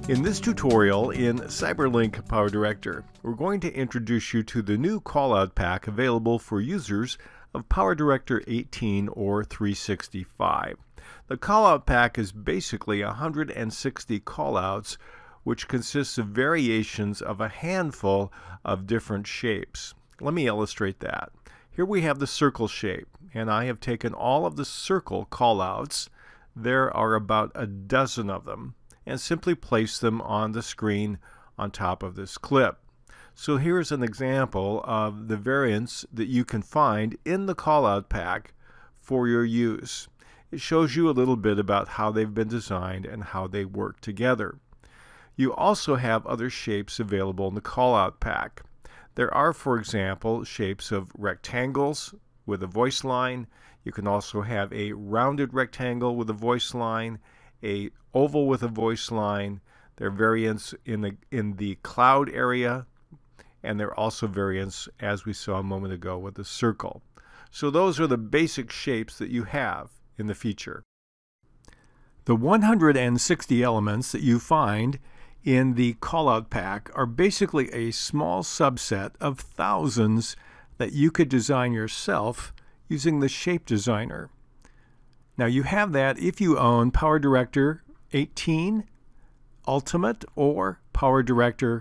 In this tutorial in CyberLink PowerDirector, we're going to introduce you to the new callout pack available for users of PowerDirector 18 or 365. The callout pack is basically 160 callouts, which consists of variations of a handful of different shapes. Let me illustrate that. Here we have the circle shape, and I have taken all of the circle callouts. There are about a dozen of them, and simply place them on the screen on top of this clip. So here's an example of the variants that you can find in the callout pack for your use. It shows you a little bit about how they've been designed and how they work together. You also have other shapes available in the callout pack. There are, for example, shapes of rectangles with a voice line. You can also have a rounded rectangle with a voice line, a oval with a voice line. There are variants in the cloud area, and there are also variants, as we saw a moment ago, with the circle. So those are the basic shapes that you have in the feature. The 160 elements that you find in the callout pack are basically a small subset of thousands that you could design yourself using the Shape Designer. Now you have that if you own PowerDirector 18 Ultimate or PowerDirector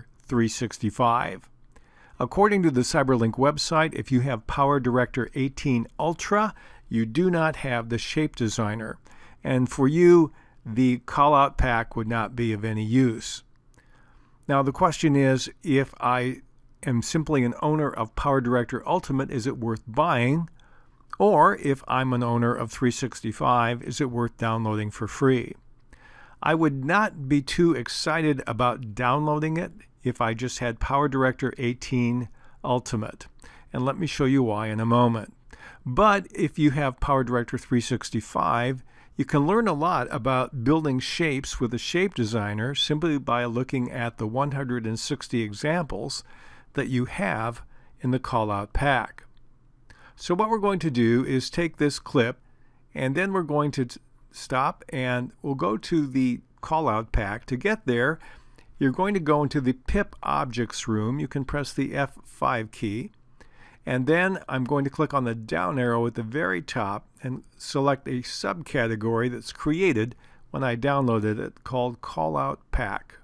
365. According to the CyberLink website, if you have PowerDirector 18 Ultra, you do not have the Shape Designer. And for you, the callout pack would not be of any use. Now the question is, if I am simply an owner of PowerDirector Ultimate, is it worth buying? Or if I'm an owner of 365, is it worth downloading for free? I would not be too excited about downloading it if I just had PowerDirector 18 Ultimate. And let me show you why in a moment. But if you have PowerDirector 365, you can learn a lot about building shapes with the Shape Designer simply by looking at the 160 examples that you have in the callout pack. So what we're going to do is take this clip, and then we're going to stop, and we'll go to the callout pack. To get there, you're going to go into the Pip Objects room. You can press the F5 key, and then I'm going to click on the down arrow at the very top and select a subcategory that's created when I downloaded it called Callout Pack.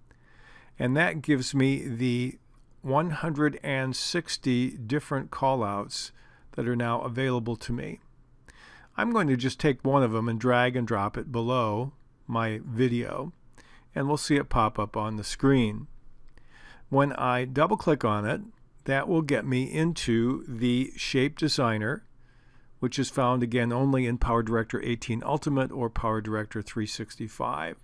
And that gives me the 160 different callouts that are now available to me. I'm going to just take one of them and drag and drop it below my video, and we'll see it pop up on the screen. When I double click on it, that will get me into the Shape Designer, which is found again only in PowerDirector 18 Ultimate or PowerDirector 365.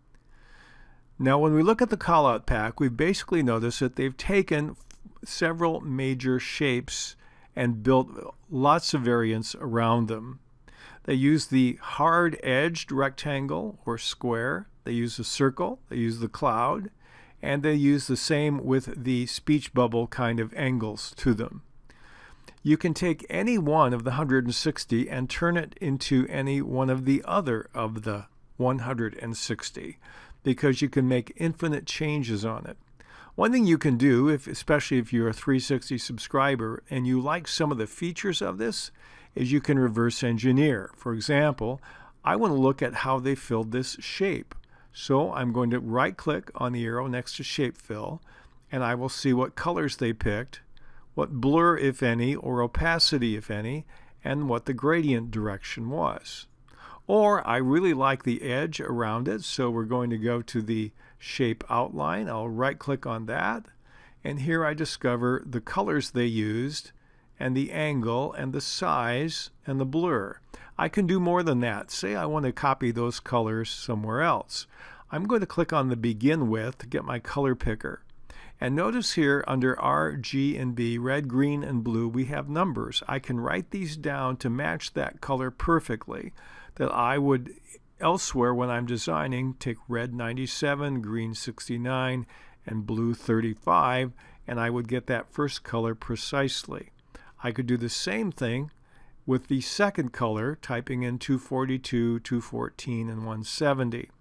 Now when we look at the callout pack, we basically notice that they've taken several major shapes and built lots of variants around them. They use the hard-edged rectangle or square, they use the circle, they use the cloud, and they use the same with the speech bubble kind of angles to them. You can take any one of the 160 and turn it into any one of the other of the 160 because you can make infinite changes on it. One thing you can do, especially if you're a 360 subscriber and you like some of the features of this, is you can reverse engineer. For example, I want to look at how they filled this shape. So I'm going to right click on the arrow next to Shape Fill, and I will see what colors they picked, what blur, if any, or opacity, if any, and what the gradient direction was. Or I really like the edge around it, so we're going to go to the Shape Outline. I'll right click on that, and here I discover the colors they used, and the angle, and the size, and the blur. I can do more than that. Say I want to copy those colors somewhere else. I'm going to click on the Begin With to get my color picker. And notice here under R, G, and B, red, green, and blue, we have numbers. I can write these down to match that color perfectly that I would elsewhere when I'm designing take red 97, green 69, and blue 35, and I would get that first color precisely. I could do the same thing with the second color, typing in 242, 214, and 170.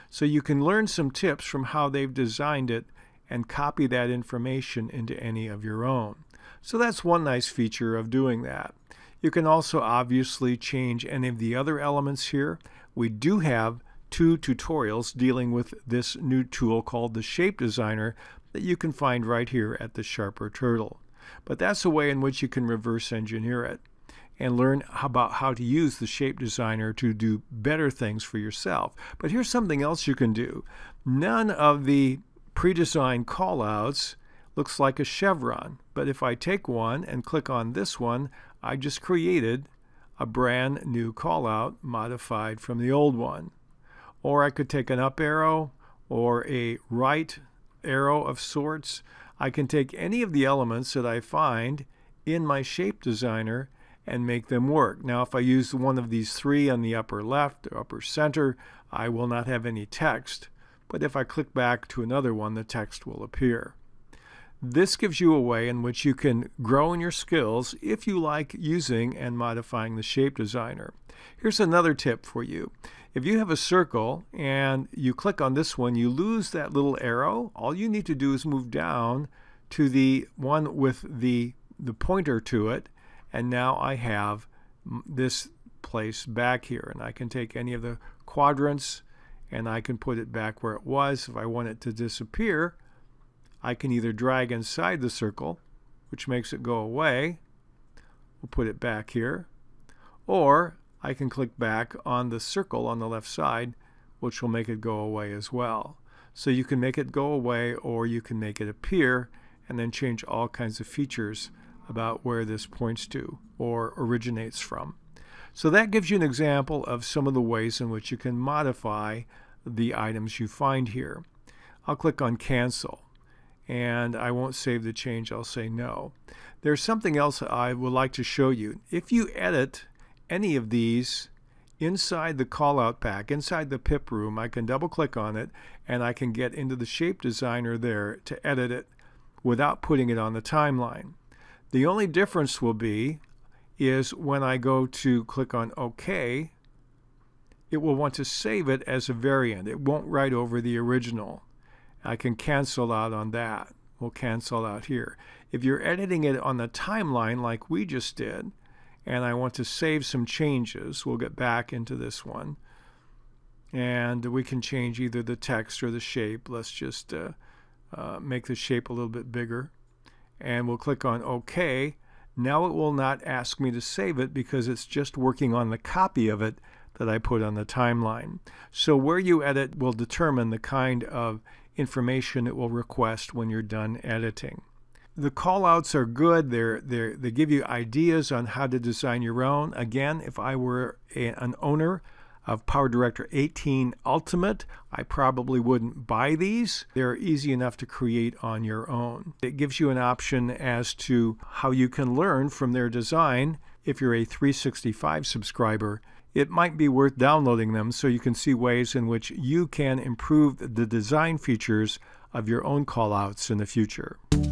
So you can learn some tips from how they've designed it and copy that information into any of your own. So that's one nice feature of doing that. You can also obviously change any of the other elements here. We do have 2 tutorials dealing with this new tool called the Shape Designer that you can find right here at the Sharper Turtle. But that's a way in which you can reverse engineer it and learn about how to use the Shape Designer to do better things for yourself. But here's something else you can do. None of the pre-designed callouts looks like a chevron, but if I take one and click on this one, I just created a brand new callout modified from the old one. Or I could take an up arrow or a right arrow of sorts. I can take any of the elements that I find in my Shape Designer and make them work. Now if I use one of these 3 on the upper left or upper center, I will not have any text, but if I click back to another one, the text will appear. This gives you a way in which you can grow in your skills if you like using and modifying the Shape Designer. Here's another tip for you. If you have a circle and you click on this one, you lose that little arrow. All you need to do is move down to the one with the pointer to it, and now I have this place back here. And I can take any of the quadrants and I can put it back where it was. If I want it to disappear, I can either drag inside the circle, which makes it go away. We'll put it back here. Or I can click back on the circle on the left side, which will make it go away as well. So you can make it go away, or you can make it appear and then change all kinds of features about where this points to or originates from. So that gives you an example of some of the ways in which you can modify the items you find here. I'll click on Cancel, and I won't save the change. I'll say no. There's something else I would like to show you. If you edit any of these inside the callout pack, inside the pip room, I can double click on it and I can get into the Shape Designer there to edit it without putting it on the timeline. The only difference will be is when I go to click on OK, it will want to save it as a variant. It won't write over the original. I can cancel out on that. We'll cancel out here. If you're editing it on the timeline like we just did, and I want to save some changes, we'll get back into this one. And we can change either the text or the shape. Let's just make the shape a little bit bigger. And we'll click on OK. Now it will not ask me to save it because it's just working on the copy of it that I put on the timeline. So where you edit will determine the kind of information it will request when you're done editing. The callouts are good. They give you ideas on how to design your own. Again, if I were an owner of PowerDirector 18 Ultimate, I probably wouldn't buy these. They're easy enough to create on your own. It gives you an option as to how you can learn from their design. If you're a 365 subscriber, it might be worth downloading them so you can see ways in which you can improve the design features of your own callouts in the future.